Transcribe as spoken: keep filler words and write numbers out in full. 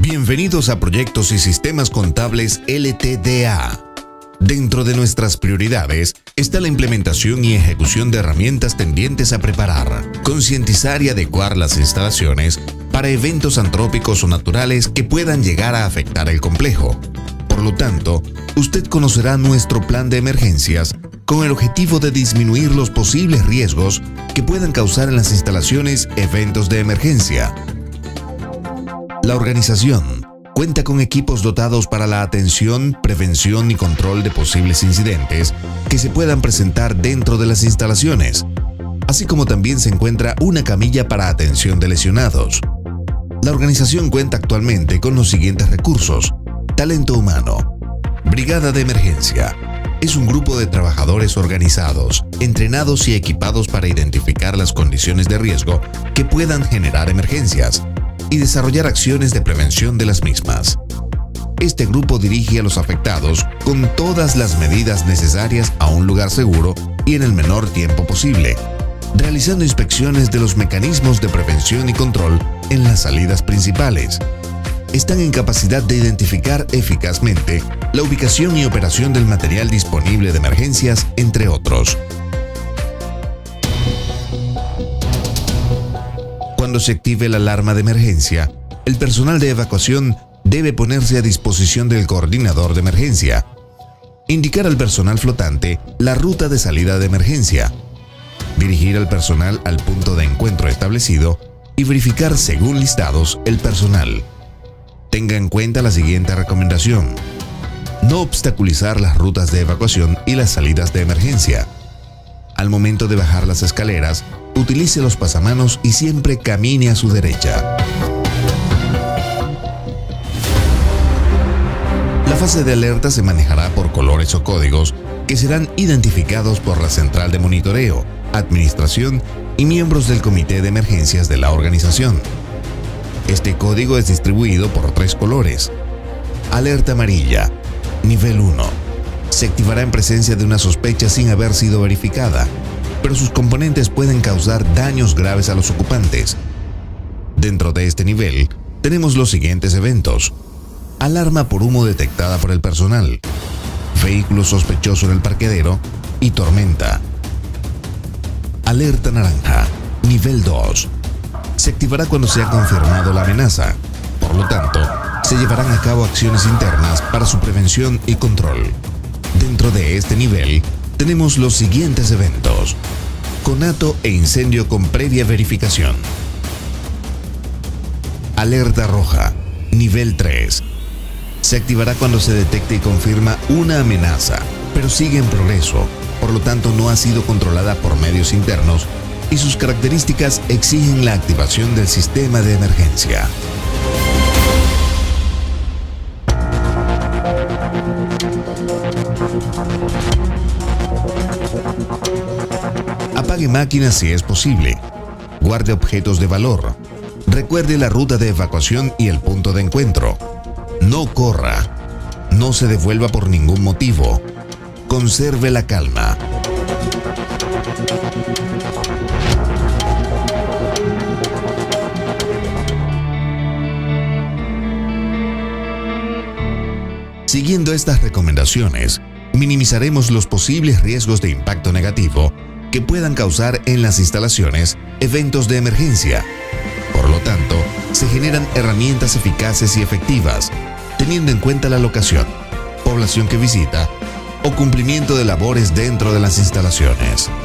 Bienvenidos a Proyectos y Sistemas Contables L T D A. Dentro de nuestras prioridades está la implementación y ejecución de herramientas tendientes a preparar, concientizar y adecuar las instalaciones para eventos antrópicos o naturales que puedan llegar a afectar el complejo. Por lo tanto, usted conocerá nuestro plan de emergencias con el objetivo de disminuir los posibles riesgos que puedan causar en las instalaciones eventos de emergencia. La organización cuenta con equipos dotados para la atención, prevención y control de posibles incidentes que se puedan presentar dentro de las instalaciones, así como también se encuentra una camilla para atención de lesionados. La organización cuenta actualmente con los siguientes recursos: talento humano. Brigada de emergencia. Es un grupo de trabajadores organizados, entrenados y equipados para identificar las condiciones de riesgo que puedan generar emergencias y desarrollar acciones de prevención de las mismas. Este grupo dirige a los afectados con todas las medidas necesarias a un lugar seguro y en el menor tiempo posible, realizando inspecciones de los mecanismos de prevención y control en las salidas principales. Están en capacidad de identificar eficazmente la ubicación y operación del material disponible de emergencias, entre otros. Cuando se active la alarma de emergencia, el personal de evacuación debe ponerse a disposición del coordinador de emergencia, indicar al personal flotante la ruta de salida de emergencia, dirigir al personal al punto de encuentro establecido y verificar según listados el personal. Tenga en cuenta la siguiente recomendación: no obstaculizar las rutas de evacuación y las salidas de emergencia. Al momento de bajar las escaleras, utilice los pasamanos y siempre camine a su derecha. La fase de alerta se manejará por colores o códigos que serán identificados por la central de monitoreo, administración y miembros del comité de emergencias de la organización. Este código es distribuido por tres colores. Alerta amarilla, nivel uno. Se activará en presencia de una sospecha sin haber sido verificada, pero sus componentes pueden causar daños graves a los ocupantes. Dentro de este nivel, tenemos los siguientes eventos: alarma por humo detectada por el personal, vehículo sospechoso en el parqueadero y tormenta. Alerta naranja, nivel dos. Se activará cuando sea confirmado la amenaza. Por lo tanto, se llevarán a cabo acciones internas para su prevención y control. Dentro de este nivel, tenemos los siguientes eventos: conato e incendio con previa verificación. Alerta roja, nivel tres. Se activará cuando se detecte y confirma una amenaza, pero sigue en progreso, por lo tanto no ha sido controlada por medios internos y sus características exigen la activación del sistema de emergencia. Apague máquinas si es posible. Guarde objetos de valor. Recuerde la ruta de evacuación y el punto de encuentro. No corra. No se devuelva por ningún motivo. Conserve la calma. Siguiendo estas recomendaciones, minimizaremos los posibles riesgos de impacto negativo que puedan causar en las instalaciones eventos de emergencia. Por lo tanto, se generan herramientas eficaces y efectivas, teniendo en cuenta la locación, población que visita o cumplimiento de labores dentro de las instalaciones.